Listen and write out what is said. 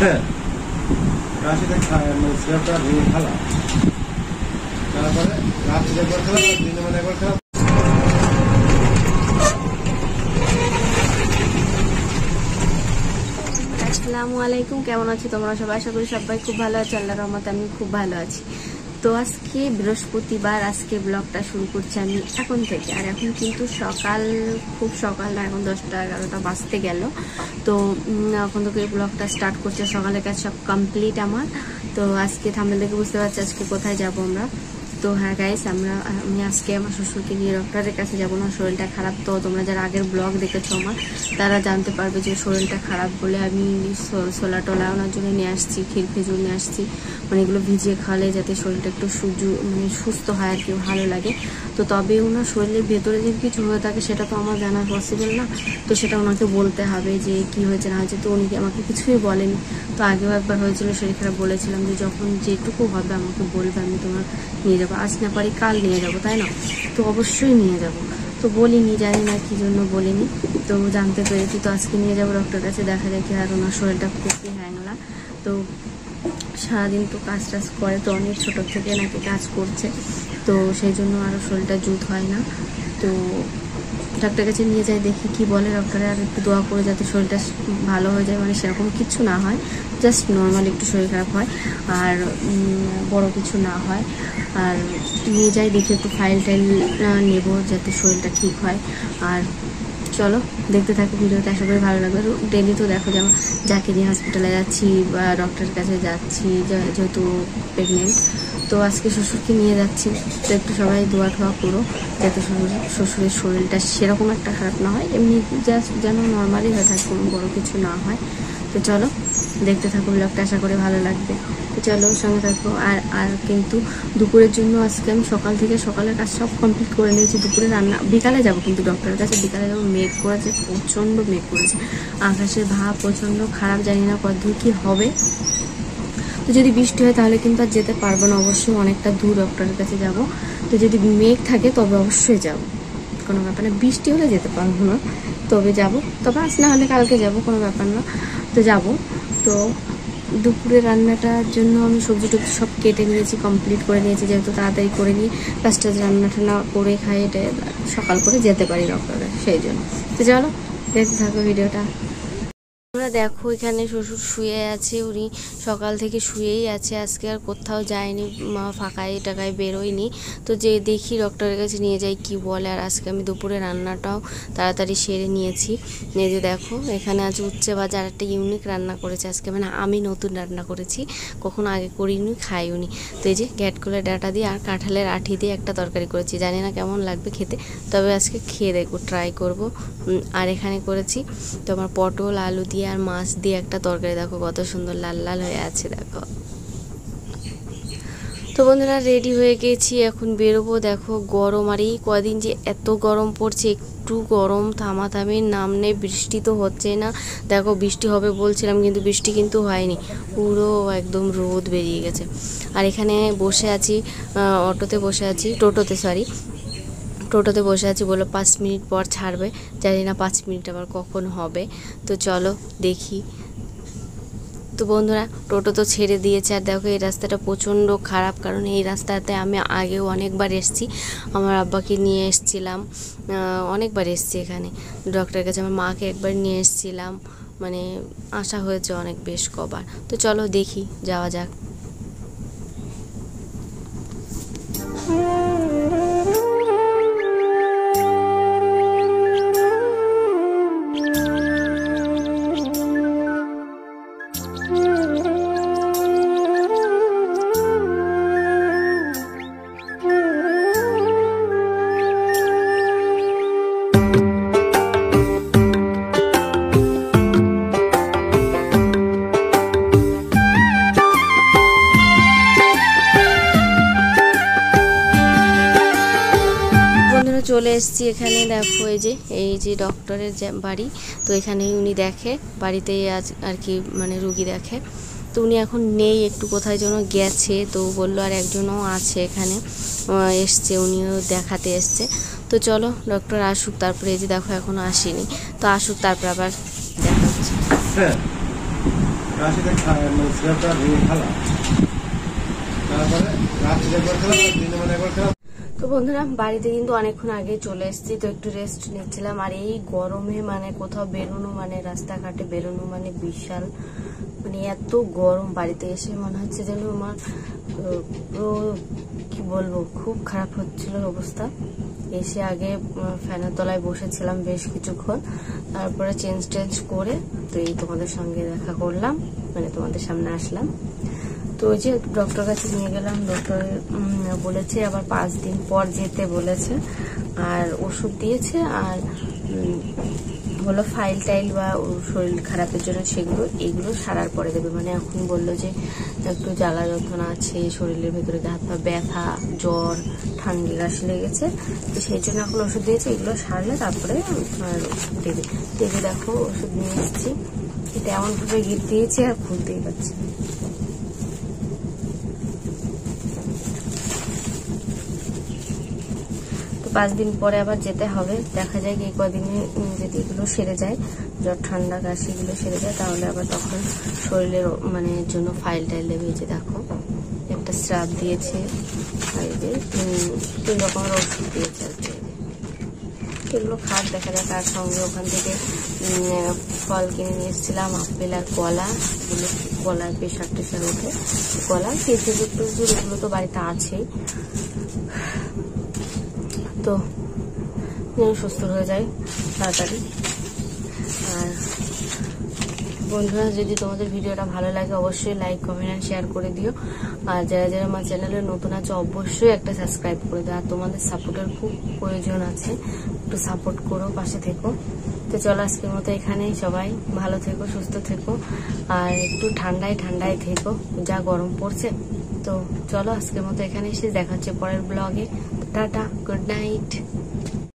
রাশিতে মানে সিরাপটা ভেঙে খেলা, তারপরে রাত্রে একবার খেলা, দিনে মানে একবার খেলা। আসসালামু আলাইকুম, কেমন আছো তোমরা সবাই? আশা করি সবাই খুব ভালো আছে, আল্লাহর রহমতে আমি খুব ভালো আছি। তো আজকে বৃহস্পতিবার, আজকে ব্লগটা শুরু করছি আমি এখন থেকে। আর এখন কিন্তু সকাল, খুব সকাল না, এখন 10টা-11টা বাজতে গেল। তো এখন থেকে ব্লগটা স্টার্ট করছে, সকালের কাজ সব কমপ্লিট আমার। তো আজকে থাম্বনেল দেখে বুঝতে পারছি আজকে কোথায় যাব আমরা। তো হ্যাঁ গাইস, আমি আজকে আমার শ্বশুরকে নিয়ে ডক্টরের কাছে যাবো না, শরীরটা খারাপ। তো তোমরা যারা আগের ব্লগ দেখেছো আমার, তারা জানতে পারবে যে শরীরটা খারাপ বলে আমি ছোলা টোলা ওনার জন্য নিয়ে আসছি, ক্ষীর খেজুর নিয়ে আসছি। মানে এগুলো ভিজিয়ে খাওয়ালে যাতে শরীরটা একটু মানে সুস্থ হয় আর কি, ভালো লাগে। তো তবে ওনার শরীরের ভেতরে যদি কিছু হয়ে থাকে সেটা তো আমার জানা পসিবল না। তো সেটা ওনাকে বলতে হবে যে কি হয়েছে না হয়েছে। তো উনি আমাকে কিছুই বলেনি। তো আগেও একবার হয়েছিল শরীর খারাপ, বলেছিলাম যে যখন যেটুকু হবে আমাকে বলবে, আমি তোমার নিয়ে যাবো, আজ না পারি কাল নিয়ে যাবো, তাই না? তো অবশ্যই নিয়ে যাব। তো বলিনি, জানি না কি জন্য বলিনি। তো জানতে পেরেছি, তো আজকে নিয়ে যাবো ডক্টরের কাছে, দেখা দেখি। আর ওনার শরীরটা খুবই হ্যাংলা। তো সারাদিন তো কাজ টাজ করে, তো অনেক ছোটোর থেকে নাকি কাজ করছে, তো সেই জন্য আরও শরীরটা জুত হয় না। তো ডাক্তারের কাছে নিয়ে যাই, দেখি কি বলে ডক্টরে। আর একটু দোয়া করে যাতে শরীরটা ভালো হয়ে যায়, মানে সেরকম কিছু না হয়, জাস্ট নর্মাল একটু শরীর খারাপ হয়, আর বড় কিছু না হয়। আর নিয়ে যাই, দেখি একটু ফাইল টাইল নেব যাতে শরীরটা ঠিক হয়। আর চলো দেখতে থাকি ভিডিওটা, আশা করি ভালো লাগবে। ডেলি তো দেখো যে আমার যাকে নিয়ে হসপিটালে যাচ্ছি বা ডক্টরের কাছে যাচ্ছি, যেহেতু প্রেগনেন্ট। তো আজকে শ্বশুরকে নিয়ে যাচ্ছি, তো একটু সবাই দোয়া ঠোয়া করো যাতে শ্বশুরের শরীরটা সেরকম একটা খারাপ না হয়, এমনি জাস্ট যেন নর্মালি হয়ে থাকে, কোনো বড়ো কিছু না হয়। তো চলো দেখতে থাকো ব্লগটা, আশা করি ভালো লাগবে। তো চলো সঙ্গে থাকো। আর কিন্তু দুপুরের জন্য আজকে আমি সকাল থেকে সকালের কাজ সব কমপ্লিট করে নিয়েছি। দুপুরে রান্না বিকালে যাব, কিন্তু ডক্টরের কাছে বিকালে যাবো। মেঘ করেছে, প্রচণ্ড মেঘ করেছে, আকাশের ভাব প্রচণ্ড খারাপ, জানি না কতদূর কী হবে। তো যদি বৃষ্টি হয় তাহলে কিন্তু আর যেতে পারবো না, অবশ্যই অনেকটা দূর ডক্টরের কাছে যাব। তো যদি মেঘ থাকে তবে অবশ্যই যাব, কোনো ব্যাপার না। বৃষ্টি হলে যেতে পারবো না, তবে যাব। তবে আজ না হলে কালকে যাব, কোনো ব্যাপার না। তো যাব। তো দুপুরে রান্নাটার জন্য আমি সবজি টবজি সব কেটে নিয়েছি, কমপ্লিট করে নিয়েছি, যেহেতু তাড়াতাড়ি করে নিয়ে ফার্স্টে রান্না টান্না করে খাই, এটা সকাল করে যেতে পারি ডক্টরে, সেই জন্য। তো চলো দেখতে থাকো ভিডিওটা। আমরা দেখো এখানে শ্বশুর শুয়ে আছে, উনি সকাল থেকে শুয়েই আছে, আজকে আর কোথাও যায়নি, ফাঁকায় টাকায় বেরোয়নি। তো যে দেখি ডক্টরের কাছে নিয়ে যাই কি বলে। আর আজকে আমি দুপুরে রান্নাটাও তাড়াতাড়ি সেরে নিয়েছি। এই যে দেখো এখানে আছে উচ্ছে ভাজা, আর একটা ইউনিক রান্না করেছে আজকে, মানে আমি নতুন রান্না করেছি, কখনো আগে করিনি, খাইওনি। তো এই যে গ্যাটকলের ডাঁটা দিয়ে আর কাঁঠালের আঠি দিয়ে একটা তরকারি করেছি, জানি না কেমন লাগবে খেতে, তবে আজকে খেয়ে দেখবো, ট্রাই করব। আর এখানে করেছি তোমার পটল আলু দিয়ে আর মাছ দিয়ে একটা তরকারি, দেখো কত সুন্দর লাল লাল হয়ে আছে দেখো। তো বন্ধুরা রেডি হয়ে গেছি, এখন বেরোবো। দেখো গরম, আর এই কদিন যে এত গরম পড়ছে, একটু গরম থামাথামির নাম নেই। বৃষ্টি তো হচ্ছে না, দেখো বৃষ্টি হবে বলছিলাম, কিন্তু বৃষ্টি কিন্তু হয়নি, পুরো একদম রোদ বেরিয়ে গেছে। আর এখানে বসে আছি, অটোতে বসে আছি, টোটোতে বসে আছি, বললো 5 মিনিট পর ছাড়বে, জানি না 5 মিনিট আবার কখন হবে। তো চলো দেখি। তো বন্ধুরা টোটো তো ছেড়ে দিয়েছে। আর দেখো এই রাস্তাটা প্রচণ্ড খারাপ, কারণ এই রাস্তাতে আমি আগেও অনেকবার এসেছি, আমার আব্বাকে নিয়ে এসেছিলাম, অনেকবার এসেছি এখানে ডক্টরের কাছে, আমার মাকে একবার নিয়ে এসেছিলাম, মানে আসা হয়েছে অনেক, বেশ কবার। তো চলো দেখি, যাওয়া যাক। চলে এসেছি এখানে, দেখো এই যে ডক্টরের বাড়ি। তো এখানেই উনি দেখে, বাড়িতেই আজ আর কি, মানে রুগী দেখে। তো উনি এখন নেই, একটু কোথায় যেন গেছে। তো বললো আর একজনও আছে এখানে, এসছে, উনিও দেখাতে এসছে। তো চলো ডক্টর আসুক, তারপরে এই যে দেখো এখনও আসেনি, তো আসুক তারপর আবার দেখা হচ্ছে। কাশিতে সিরাপটা ভেঙে খেলাম, তারপরে রাত্রে একবার খেলাম, দিনে মানে একবার খেলাম। তো বন্ধুরা বাড়িতে কিন্তু অনেকক্ষণ আগে চলে এসেছি, তো একটু রেস্ট নিচ্ছিলাম। আর এই গরমে মানে কোথাও বেরোনো মানে রাস্তাঘাটে বেরোনো মানে বিশাল মানে এত গরম, বাড়িতে এসে মনে হচ্ছে যেন আমার কি বলবো খুব খারাপ হচ্ছিল অবস্থা। এসে আগে ফ্যানের তলায় বসেছিলাম বেশ কিছুক্ষণ, তারপরে চেঞ্জ করে তো এই তোমাদের সঙ্গে দেখা করলাম, মানে তোমাদের সামনে আসলাম। তো ওই যে ডক্টর কাছে নিয়ে গেলাম, ডক্টর বলেছে আবার 5 দিন পর যেতে বলেছে, আর ওষুধ দিয়েছে, আর হলো ফাইল টাইল বা শরীর খারাপের জন্য এগুলো সারার পরে দেবে। মানে এখন বললো যে একটু জ্বালা যন্ত্রণা আছে শরীরের ভেতরে, হাত পা ব্যথা, জ্বর, ঠান্ডা কাশি লেগেছে, তো সেই জন্য এখন ওষুধ দিয়েছে, এগুলো সারলে তারপরে ওষুধ দেবে। এই যে দেখো ওষুধ নিয়ে এসেছি, এটা এমনভাবে গিফট দিয়েছে আর খুলতেই পারছি। তো 5 দিন পরে আবার যেতে হবে, দেখা যায় এই কদিনে যদি এগুলো সেরে যায়, জ্বর ঠান্ডা কাশি এগুলো সেরে যায়, তাহলে আবার তখন শরীরের মানে জন্য ফাইল টাইল দেবে। যে দেখো একটা স্রাব দিয়েছে, আর এই যে 3 রকমের ওষুধ দিয়েছে আর কি। এগুলো খাট দেখা যায়, তার সঙ্গে ওখান থেকে ফল কিনে নিয়ে এসেছিলাম, আপেল আর কলা, এগুলো কলার প্রেশার টেশার ওঠে, কলা খেজুর এগুলো তো বাড়িতে আছেই, তো সুস্থ হয়ে যায় তাড়াতাড়ি। আর বন্ধুরা যদি তোমাদের ভিডিওটা ভালো লাগে অবশ্যই লাইক কমেন্ট আর শেয়ার করে দিও, আর যারা যারা আমার চ্যানেলে নতুন আছে অবশ্যই একটা সাবস্ক্রাইব করে দিও। আর তোমাদের সাপোর্টের খুব প্রয়োজন আছে, একটু সাপোর্ট করো, পাশে থেকো। তো চলো আজকের মতো এখানেই, সবাই ভালো থেকো, সুস্থ থেকো, আর একটু ঠান্ডায় থেকো, যা গরম পড়ছে। তো চলো আজকের মতো এখানে এসে দেখা হচ্ছে পরের ব্লগে। টাটা, গুড নাইট।